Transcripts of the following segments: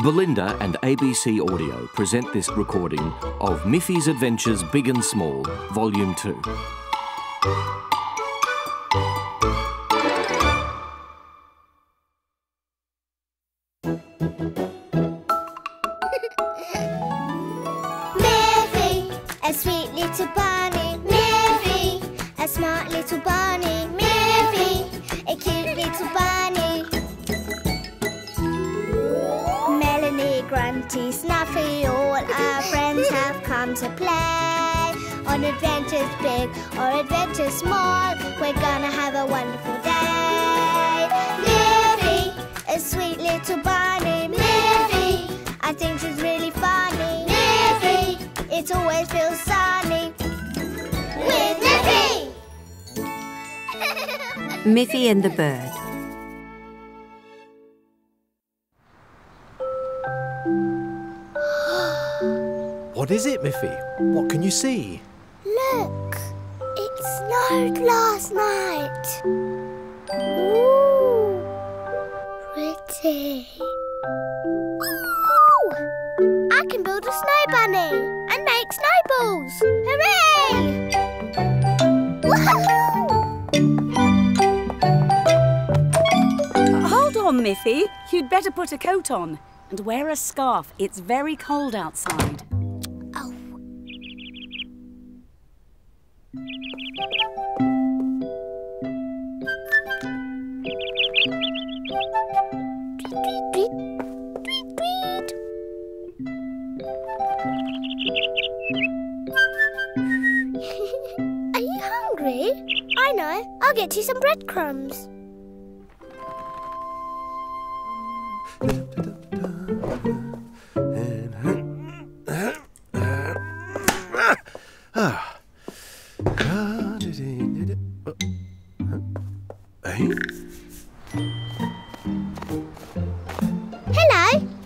Belinda and ABC Audio present this recording of Miffy's Adventures Big and Small, Volume 2. Miffy, a sweet little bunny. Miffy, a smart little bunny. Miffy, a cute little bunny. Melanie, Grunty, Snuffy, all our friends have come to play. On adventures big or adventures small, we're gonna have a wonderful day. Miffy, a sweet little bunny. Miffy, I think she's really funny. Miffy, it always feels sunny with Miffy. Miffy and the Bird. What is it, Miffy? What can you see? Look, it snowed last night. Ooh, pretty. Ooh, I can build a snow bunny and make snowballs. Hooray! Woohoo! Hold on, Miffy. You'd better put a coat on and wear a scarf. It's very cold outside. Oh. Tweet, tweet, tweet, tweet. Are you hungry? I know. I'll get you some breadcrumbs. Hello.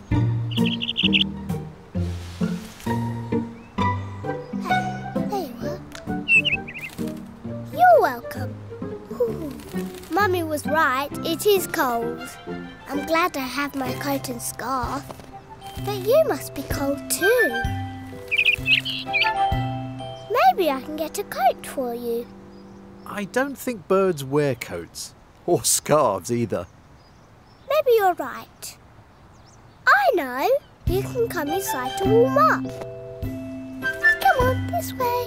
There you are. You're welcome. Ooh. Mummy was right. It is cold. I'm glad I have my coat and scarf. But you must be cold too. Maybe I can get a coat for you. I don't think birds wear coats. Or scarves either. Maybe you're right. I know. You can come inside to warm up. Come on, this way.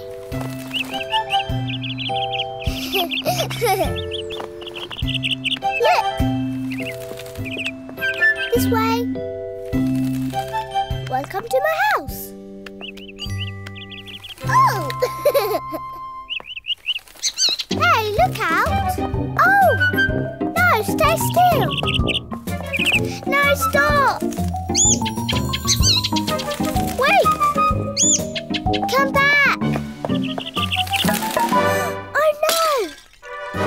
Look. This way. Welcome to my house. Oh! Hey, look out! Oh! No, stay still! No, stop! Wait! Come back! Oh no!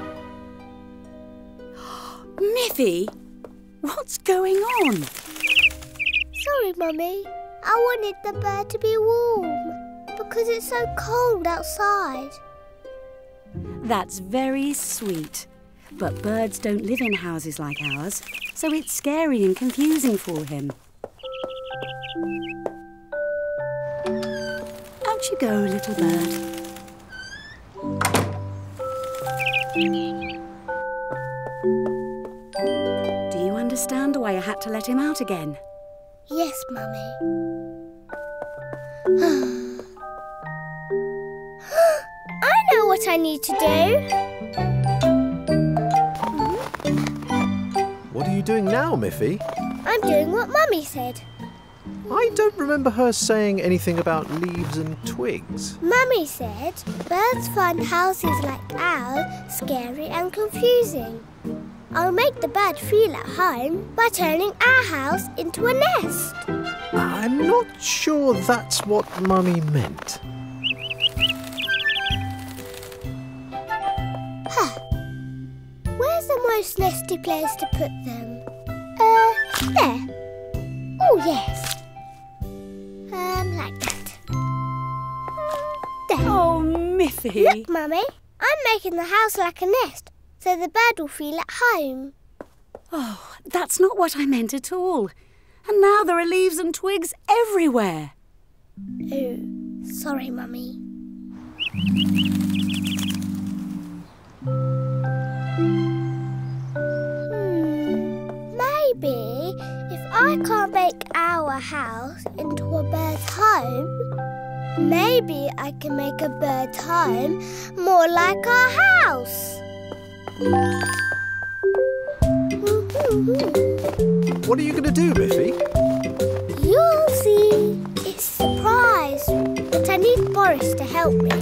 Miffy, what's going on? Sorry, Mummy. I wanted the bird to be warm because it's so cold outside. That's very sweet. But birds don't live in houses like ours, so it's scary and confusing for him. Out you go, little bird. Do you understand why I had to let him out again? Yes, Mummy. I know what I need to do. What are you doing now, Miffy? I'm doing what Mummy said. I don't remember her saying anything about leaves and twigs. Mummy said birds find houses like ours scary and confusing. I'll make the bird feel at home by turning our house into a nest. I'm not sure that's what Mummy meant. Huh. Where's the most nesty place to put them? There. Oh, yes. Like that. There. Oh, Miffy. Look, Mummy. I'm making the house like a nest, so the bird will feel at home. Oh, that's not what I meant at all. And now there are leaves and twigs everywhere. Oh, sorry, Mummy. Maybe if I can't make our house into a bird's home, maybe I can make a bird's home more like our house. What are you going to do, Miffy? You'll see. It's a surprise, but I need Boris to help me.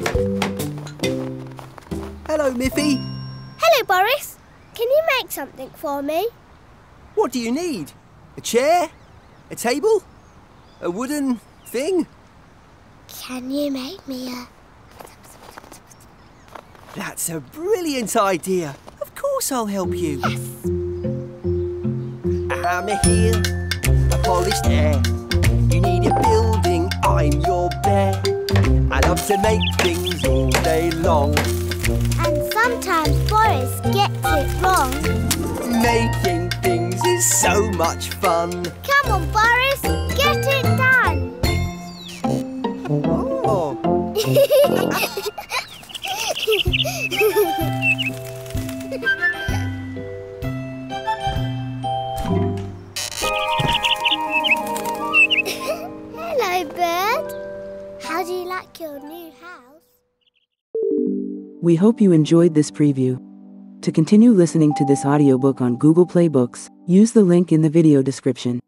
Hello, Miffy. Hello, Boris. Can you make something for me? What do you need? A chair? A table? A wooden thing? Can you make me a... That's a brilliant idea. Of course I'll help you. Yes. I'm a heel, a polished air. You need a building, I'm your bear. I love to make things all day long. And sometimes Boris gets it wrong. Making things is so much fun. Come on, Boris, get it done. Oh. Hello, bird. How do you like your new house? We hope you enjoyed this preview. To continue listening to this audiobook on Google Play Books, use the link in the video description.